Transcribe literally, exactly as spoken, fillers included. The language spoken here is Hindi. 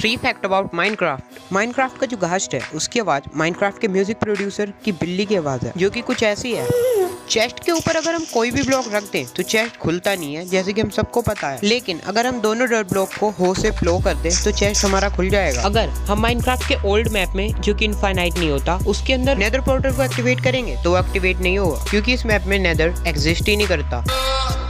Three fact about Minecraft. Minecraft का जो घास्ट है उसकी आवाज माइनक्राफ्ट के म्यूजिक प्रोड्यूसर की बिल्ली की आवाज है, जो कि कुछ ऐसी है। चेस्ट के ऊपर अगर हम कोई भी ब्लॉक रख दें तो चेस्ट खुलता नहीं है, जैसे कि हम सबको पता है। लेकिन अगर हम दोनों डर्ट ब्लॉक को हो से फ्लो कर दें तो चेस्ट हमारा खुल जाएगा। अगर हम माइनक्राफ्ट के ओल्ड मैप में, जो कि इनफाइनाइट नहीं होता, उसके अंदर नेदर पोर्टल को एक्टिवेट करेंगे तो वो एक्टिवेट नहीं होगा, क्योंकि इस मैप में नेदर एग्जिस्ट ही नहीं करता।